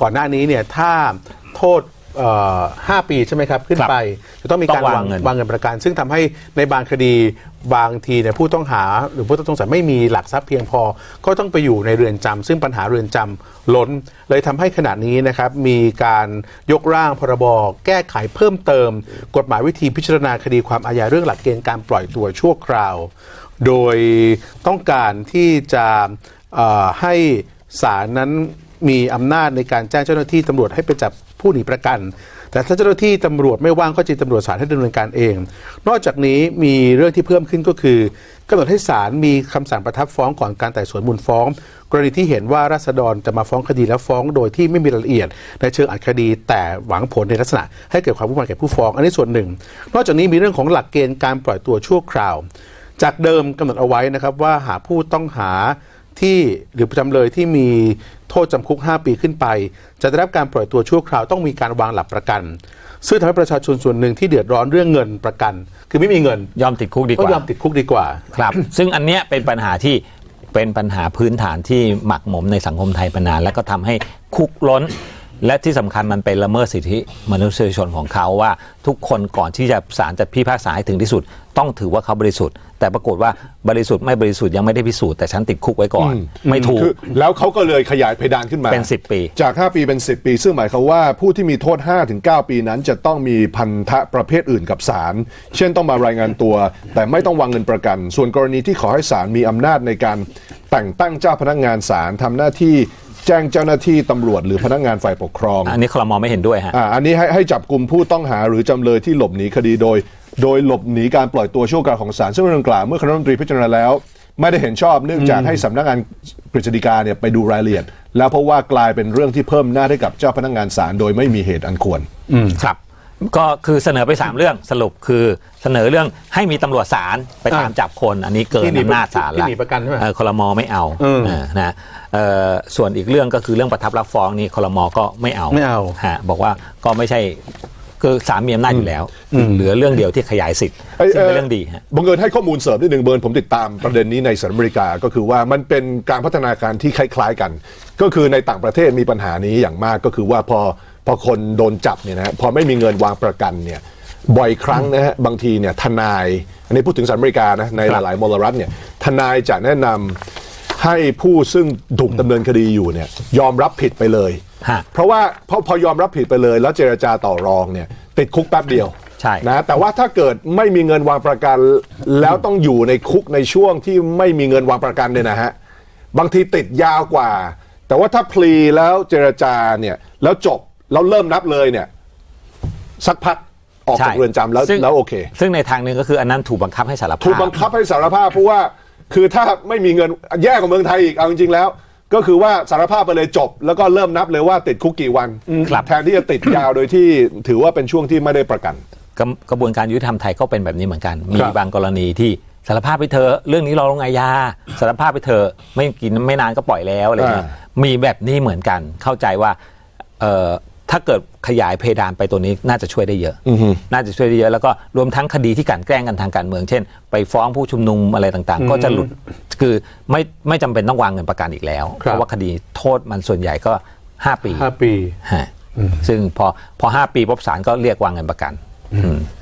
ก่อนหน้านี้เนี่ยถ้าโทษ5 ปีใช่ไหมครับขึ้นไปจะต้องมีการวางเงินประกันซึ่งทำให้ในบางคดีบางทีเนี่ยผู้ต้องหาหรือผู้ต้องสงสัยไม่มีหลักทรัพย์เพียงพอก็ต้องไปอยู่ในเรือนจำซึ่งปัญหาเรือนจำล้นเลยทำให้ขณะนี้นะครับมีการยกร่างพรบแก้ไขเพิ่มเติมกฎหมายวิธีพิจารณาคดีความอาญาเรื่องหลักเกณฑ์การปล่อยตัวชั่วคราวโดยต้องการที่จะให้ศาลนั้นมีอำนาจในการแจ้งเจ้าหน้าที่ตำรวจให้ไปจับผู้หนีประกันแต่ถ้าเจ้าหน้าที่ตำรวจไม่ว่างก็จะตำรวจศาลให้ดำเนินการเองนอกจากนี้มีเรื่องที่เพิ่มขึ้นก็คือกำหนดให้ศาลมีคำสั่งประทับฟ้องก่อนการไต่สวนมูลฟ้องกรณีที่เห็นว่าราษฎรจะมาฟ้องคดีแล้วฟ้องโดยที่ไม่มีรายละเอียดในเชิงอัดคดีแต่หวังผลในลักษณะให้เกิดความวุ่นวายแก่ผู้ฟ้องอันนี้ส่วนหนึ่งนอกจากนี้มีเรื่องของหลักเกณฑ์การปล่อยตัวชั่วคราวจากเดิมกำหนดเอาไว้นะครับว่าหากผู้ต้องหาที่หรือจำเลยที่มีโทษจำคุก5 ปีขึ้นไปจะได้รับการปล่อยตัวชั่วคราวต้องมีการวางหลักประกันซึ่งทำให้ประชาชนส่วนหนึ่งที่เดือดร้อนเรื่องเงินประกันคือไม่มีเงินยอมติดคุกดีกว่าก็ยอมติดคุกดีกว่าครับซึ่งอันเนี้ยเป็นปัญหาที่เป็นปัญหาพื้นฐานที่หมักหมมในสังคมไทยมานานและก็ทำให้คุกล้นและที่สำคัญมันเป็นละเมิดสิทธิมนุษยชนของเขาว่าทุกคนก่อนที่จะศาลจะพิพากษาให้ถึงที่สุดต้องถือว่าเขาบริสุทธิ์แต่ปรากฏว่าบริสุทธิ์ไม่บริสุทธิ์ยังไม่ได้พิสูจน์แต่ฉันติดคุกไว้ก่อนไม่ถูกแล้วเขาก็เลยขยายเพดานขึ้นมาเป็น10 ปีจาก5 ปีเป็น10 ปีซึ่งหมายความว่าผู้ที่มีโทษ 5-9 ปีนั้นจะต้องมีพันธะประเภทอื่นกับศาลเช่นต้องมารายงานตัวแต่ไม่ต้องวางเงินประกันส่วนกรณีที่ขอให้ศาลมีอำนาจในการแต่งตั้งเจ้าพนักงานศาลทำหน้าที่แจ้งเจ้าหน้าที่ตำรวจหรือพนักงานฝ่ายปกครองอันนี้ครม.ไม่เห็นด้วยฮะอันนี้ให้จับกลุ่มผู้ต้องหาหรือจำเลยที่หลบหนีคดีโดยหลบหนีการปล่อยตัวชั่วคราวของศาลซึ่งเรื่องดังกล่าวเมื่อคณะรัฐมนตรีพิจารณาแล้วไม่ได้เห็นชอบเนื่องจากให้สำนักงานกฤษฎีกาเนี่ยไปดูรายละเอียดแล้วเพราะว่ากลายเป็นเรื่องที่เพิ่มหน้าให้กับเจ้าพนักงานศาลโดยไม่มีเหตุอันควรครับก็คือเสนอไป3 เรื่องสรุปคือเสนอเรื่องให้มีตำรวจศาลไปตามจับคนอันนี้เกินอำนาจศาลละครม.ไม่เอานะส่วนอีกเรื่องก็คือเรื่องประทับรับฟ้องนี่ครม.ก็ไม่เอาบอกว่าก็ไม่ใช่คือศาลมีอำนาจอยู่แล้วเหลือเรื่องเดียวที่ขยายสิทธิ์ซึ่งเป็นเรื่องดีบังเอิญให้ข้อมูลเสริมนิดนึงเบิร์นผมติดตามประเด็นนี้ในสหรัฐอเมริกาก็คือว่ามันเป็นการพัฒนาการที่คล้ายๆกันก็คือในต่างประเทศมีปัญหานี้อย่างมากก็คือว่าพอคนโดนจับเนี่ยนะพอไม่มีเงินวางประกันเนี่ยบ่อยครั้งนะฮะบางทีเนี่ยทนายอันนี้พูดถึงสหรัฐอเมริกานะในหลายๆมลรัฐเนี่ยทนายจะแนะนำให้ผู้ซึ่งถูกดำเนินคดีอยู่เนี่ยยอมรับผิดไปเลยเพราะว่าพอยอมรับผิดไปเลยแล้วเจรจาต่อรองเนี่ยติดคุกแป๊บเดียวนะแต่ว่าถ้าเกิดไม่มีเงินวางประกันแล้วต้องอยู่ในคุกในช่วงที่ไม่มีเงินวางประกันเนี่ยนะฮะบางทีติดยาวกว่าแต่ว่าถ้าพลีแล้วเจรจาเนี่ยแล้วจบแล้วเริ่มนับเลยเนี่ยสักพักออกจากเรือนจำแล้วโอเคซึ่งในทางหนึ่งก็คืออันนั้นถูกบังคับให้สารภาพถูกบังคับให้สารภาพเพราะว่าคือถ้าไม่มีเงินแย่กว่าเมืองไทยอีกเอาจริงๆแล้วก็คือว่าสารภาพไปเลยจบแล้วก็เริ่มนับเลยว่าติดคุกกี่วันแทนที่จะติดยาวโดยที่ถือว่าเป็นช่วงที่ไม่ได้ประกันกระบวนการยุติธรรมไทยก็เป็นแบบนี้เหมือนกันมีบางกรณีที่สารภาพไปเถอะเรื่องนี้รอลงอาญาสารภาพไปเถอะไม่นานก็ปล่อยแล้วอะไรเงี้ยมีแบบนี้เหมือนกันเข้าใจว่าถ้าเกิดขยายเพดานไปตัวนี้น่าจะช่วยได้เยอะน่าจะช่วยได้เยอะแล้วก็รวมทั้งคดีที่กลั่นแกล้งกันทางการเมืองเช่นไปฟ้องผู้ชุมนุมอะไรต่างๆก็จะหลุดคือไม่จำเป็นต้องวางเงินประกันอีกแล้วเพราะว่าคดีโทษมันส่วนใหญ่ก็5 ปีซึ่งพอ5 ปีปุ๊บศาลก็เรียกวางเงินประกัน